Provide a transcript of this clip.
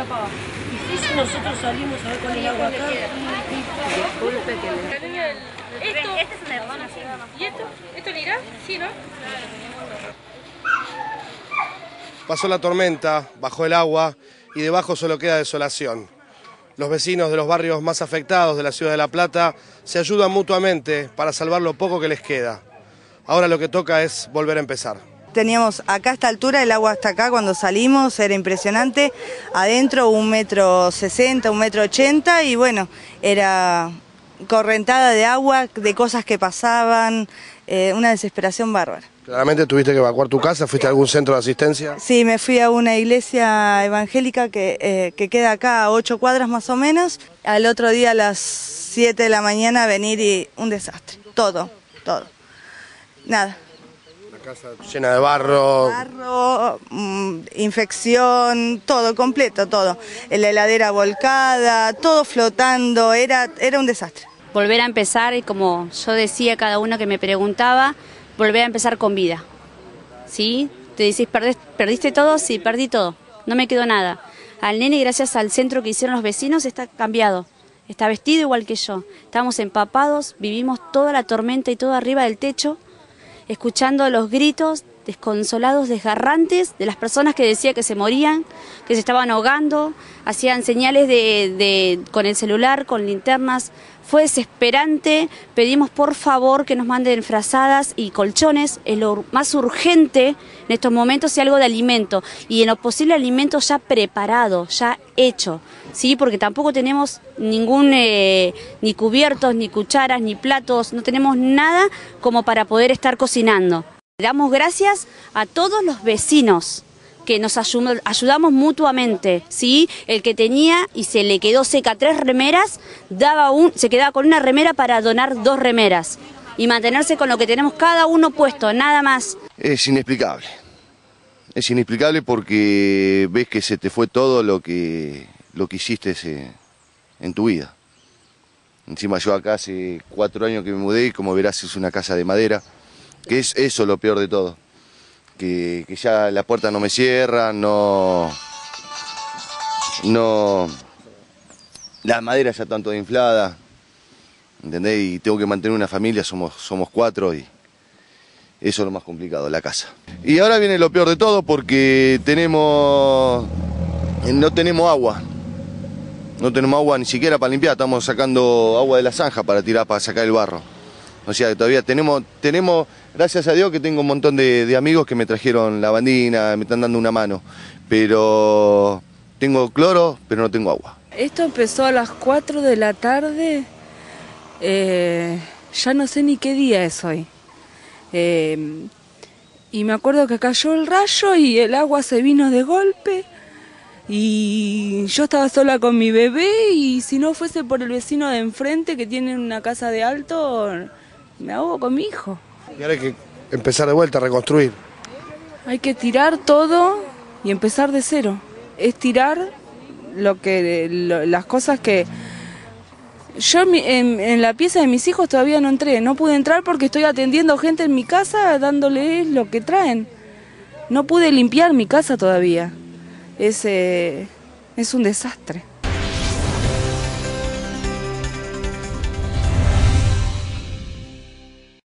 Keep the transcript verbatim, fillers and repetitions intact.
Difícil, nosotros salimos a ver con el agua acá. Disculpe que le... Esto, este es un hermano, sí. ¿Y esto? ¿Esto le irá? Sí, ¿no? Pasó la tormenta, bajó el agua y debajo solo queda desolación. Los vecinos de los barrios más afectados de la ciudad de La Plata se ayudan mutuamente para salvar lo poco que les queda. Ahora lo que toca es volver a empezar. Teníamos acá a esta altura, el agua hasta acá cuando salimos, era impresionante. Adentro un metro sesenta, un metro ochenta y bueno, era correntada de agua, de cosas que pasaban, eh, una desesperación bárbara. Claramente tuviste que evacuar tu casa, ¿fuiste a algún centro de asistencia? Sí, me fui a una iglesia evangélica que, eh, que queda acá a ocho cuadras más o menos. Al otro día a las siete de la mañana venir y un desastre, todo, todo, nada. La casa llena de barro. Barro, mmm, infección, todo, completo, todo. La heladera volcada, todo flotando, era, era un desastre. Volver a empezar, y como yo decía a cada uno que me preguntaba, volver a empezar con vida, ¿sí? Te decís, ¿perdiste, ¿perdiste todo? Sí, perdí todo, no me quedó nada. Al nene, gracias al centro que hicieron los vecinos, está cambiado, está vestido igual que yo. Estamos empapados, vivimos toda la tormenta y todo arriba del techo, escuchando los gritos desconsolados, desgarrantes de las personas que decían que se morían, que se estaban ahogando, hacían señales de, de, con el celular, con linternas. Fue desesperante, pedimos por favor que nos manden frazadas y colchones, es lo más urgente en estos momentos, y algo de alimento, y en lo posible alimento ya preparado, ya hecho, ¿sí? Porque tampoco tenemos ningún, eh, ni cubiertos, ni cucharas, ni platos, no tenemos nada como para poder estar cocinando. Damos gracias a todos los vecinos que nos ayudamos mutuamente, ¿sí? El que tenía y se le quedó seca tres remeras, daba un, se quedaba con una remera para donar dos remeras y mantenerse con lo que tenemos cada uno puesto, nada más. Es inexplicable, es inexplicable porque ves que se te fue todo lo que, lo que hiciste ese, en tu vida. Encima yo acá hace cuatro años que me mudé y como verás es una casa de madera, que es eso lo peor de todo. Que, que ya la puerta no me cierra, no, no, la madera ya tanto inflada, ¿entendés? Y tengo que mantener una familia, somos, somos cuatro y eso es lo más complicado, la casa. Y ahora viene lo peor de todo porque tenemos, no tenemos agua, no tenemos agua ni siquiera para limpiar, estamos sacando agua de la zanja para tirar, para sacar el barro. O sea, todavía tenemos, tenemos, gracias a Dios que tengo un montón de, de amigos que me trajeron lavandina, me están dando una mano, pero tengo cloro, pero no tengo agua. Esto empezó a las cuatro de la tarde, eh, ya no sé ni qué día es hoy. Eh, y me acuerdo que cayó el rayo y el agua se vino de golpe y yo estaba sola con mi bebé y si no fuese por el vecino de enfrente que tiene una casa de alto, me ahogo con mi hijo. Y ahora hay que empezar de vuelta a reconstruir. Hay que tirar todo y empezar de cero. Es tirar lo que, lo, las cosas que... Yo en, en la pieza de mis hijos todavía no entré. No pude entrar porque estoy atendiendo gente en mi casa dándoles lo que traen. No pude limpiar mi casa todavía. Es, eh, es un desastre.